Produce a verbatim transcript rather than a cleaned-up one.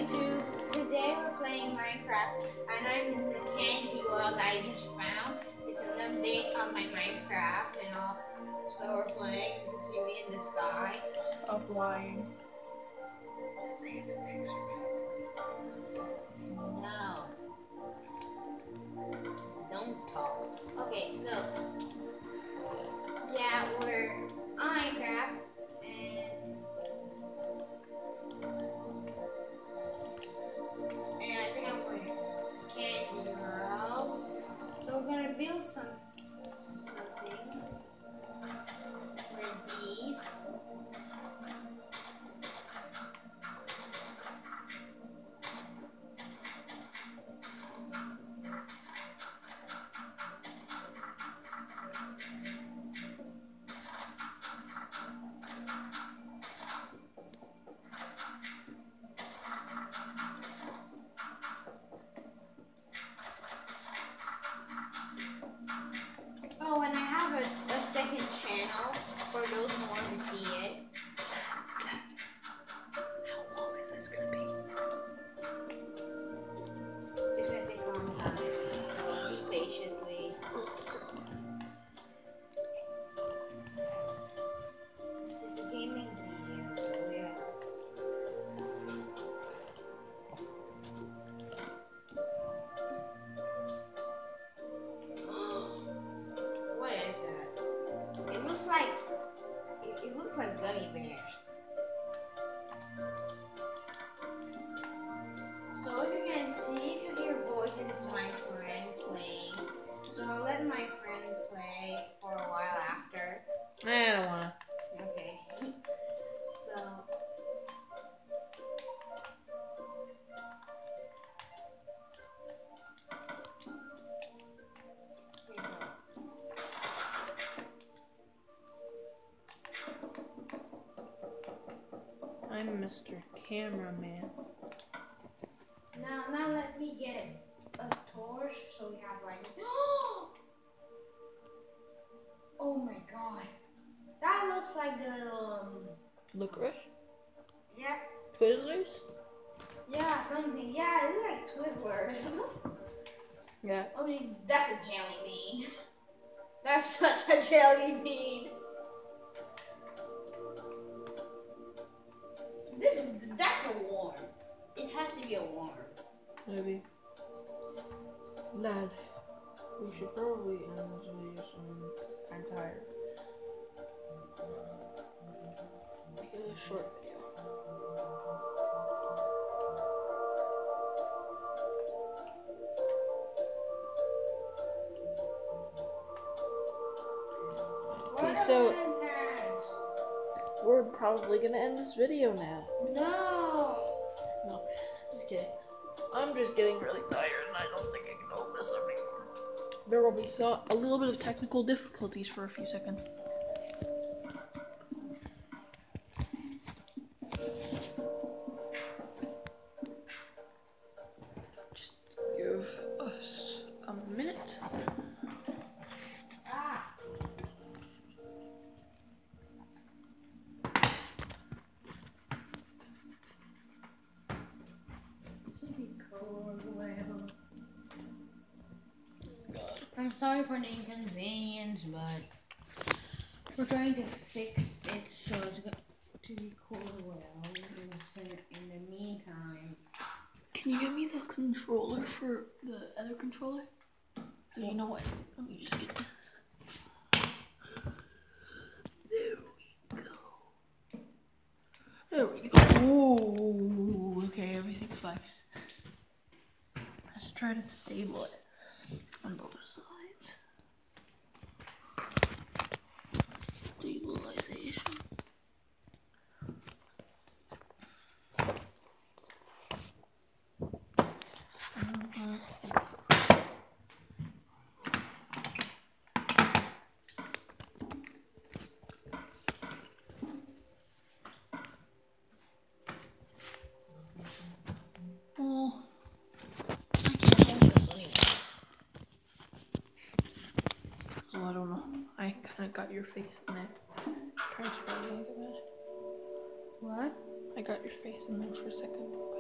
YouTube. Today we're playing Minecraft, and I'm in the candy world I just found. It's an update on my Minecraft and all. So we're playing. You can see me in the sky. Stop lying. Just say it's texture. No. Don't talk. Okay, so yeah, we're on Minecraft. And I think I'm going to candy world. So we're gonna build some something with these. Oh, and I have a, a second channel for those who want to see it. How long is this gonna be? It's gonna take a long time, so be patient, please. It's a gaming video, so yeah. What is that? It looks like it, it looks like gummy bears. So if you can see, if you hear voices, it's my friend playing. So I'll let my friend play for a while after. I don't wanna. Okay. So here you go. I'm Mister Cameraman. Now, now let me get a, a torch so we have like. Oh my god, that looks like the little um. Licorice? Yeah, Twizzlers? yeah, something. Yeah, it looks like Twizzlers. Yeah. I mean, that's a jelly bean. That's such a jelly bean. This is that's a worm. It has to be a worm. Maybe. Lad, we should probably end this video soon because I'm tired. Make it a short video. Okay, so we're probably gonna end this video now. No. No, just kidding. I'm just getting really tired and I don't think I can hold this anymore. There will be so a little bit of technical difficulties for a few seconds. Just give us a minute. Ah. I'm sorry for the inconvenience, but we're trying to fix it so it's going to be cool well. In the, in the meantime, Can you give me the controller for the other controller? Because you know what? Let me just get this. There we go. There we go. Ooh, okay, everything's fine. Let's try to stable it on both sides. Stabilization. Well, I can't hold this anymore. So I don't know. I kind of got your face in there. Transfer a little bit. what? I got your face in there for a second.